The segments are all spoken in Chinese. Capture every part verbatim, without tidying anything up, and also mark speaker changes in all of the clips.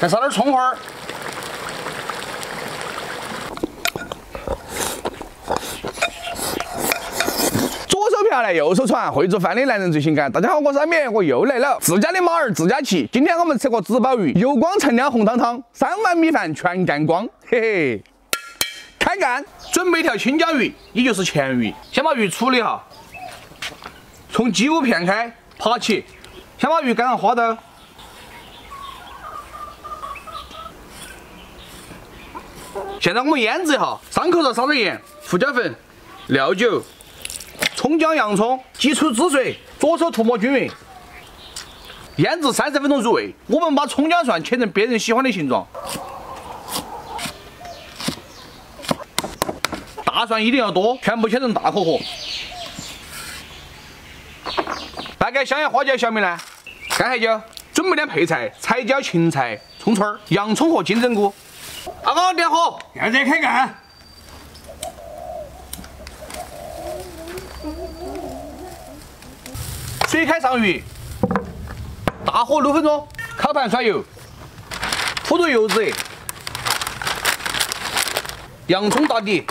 Speaker 1: 再烧点葱花儿。左手瓢来，右手传，会做饭的男人最性感。大家好，我是阿棉，我又来了。自家的马儿自家骑。今天我们吃个紫鲍鱼，油光陈亮红汤汤，三碗米饭全干光，嘿嘿。开干，准备一条青椒鱼，也就是钳鱼。先把鱼处理好，从鸡骨片开扒起，先把鱼盖上花刀。 现在我们腌制一下，伤口上撒点盐、胡椒粉、料酒、葱姜洋葱，挤出汁水，左手涂抹均匀，腌制三十分钟入味。我们把葱姜蒜切成别人喜欢的形状，大蒜一定要多，全部切成大颗颗。大概香叶、花椒、小米呢，干海椒，准备点配菜：彩椒、芹菜、葱串、洋葱和金针菇。 阿刚点火，现在开干。水开上鱼，大火六分钟。烤盘甩油，铺入油脂，洋葱打底，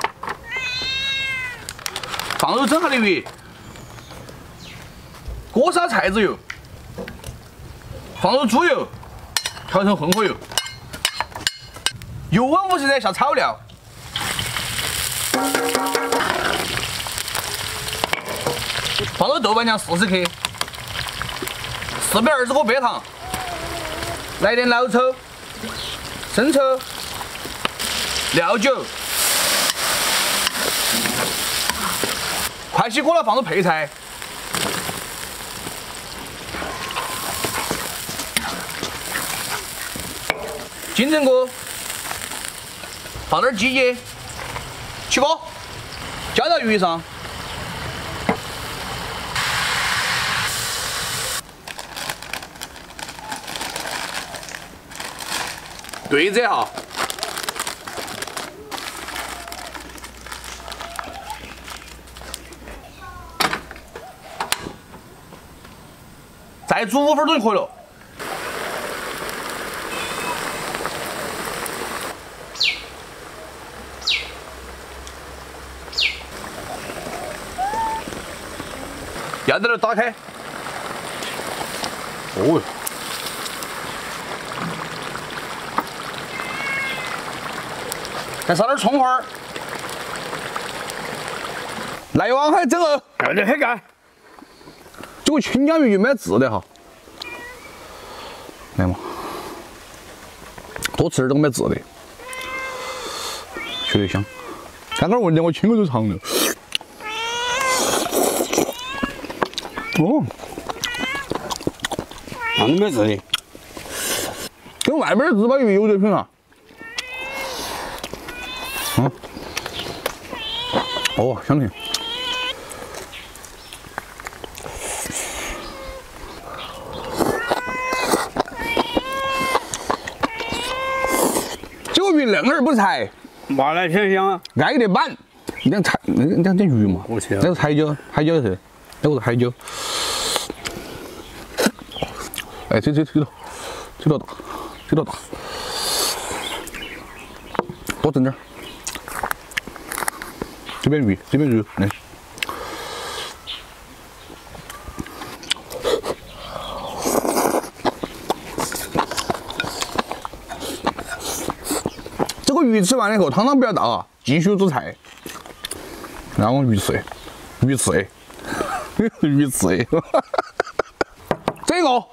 Speaker 1: 放入蒸好的鱼，锅烧菜籽油，放入猪油，调成混合油。 油温五十热下炒料，放入豆瓣酱四十克，四百二十克白糖，来点老抽、生抽、料酒，快起锅了，放入配菜，金针菇。 放点鸡叶，起锅，浇到鱼上，对着哈，再煮五分钟就可以了。 要在这打开。哦，再撒点葱花儿，来往海整哦，要得很干。这个青椒鱼有没有籽的哈？来嘛，多吃点这个没籽的，绝对香。刚刚闻见我亲口就尝了。 哦，那没籽的，跟外边的紫鲍鱼有得拼啊！嗯，哦，香甜。这个鱼嫩而不柴，
Speaker 2: 麻来甜香，
Speaker 1: 挨得板。你讲柴，你讲点鱼嘛？
Speaker 2: 我去，
Speaker 1: 那个海椒，海椒是，那个是海椒。 哎，这这这头，这头大，这头大，多整点。这边鱼，这边鱼，来。这个鱼吃完了以后，汤汤不要倒啊，继续煮菜。然后鱼翅，鱼翅，鱼翅，这个。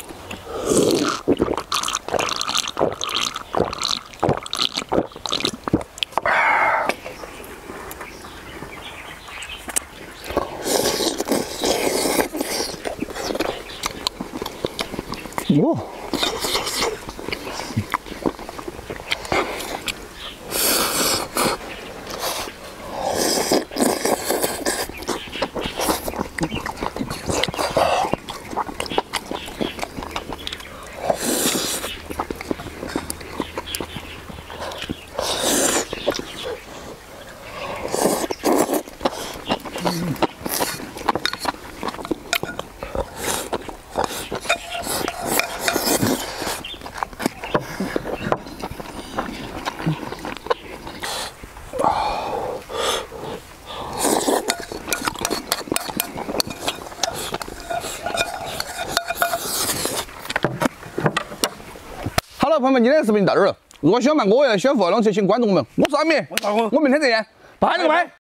Speaker 1: 哇！ 了，朋友们，今天的视频到这儿了。如果喜欢我，要喜欢佛龙，就请关注我们。我是阿米，
Speaker 2: 我是阿公，
Speaker 1: 我明天再见，拜了个拜。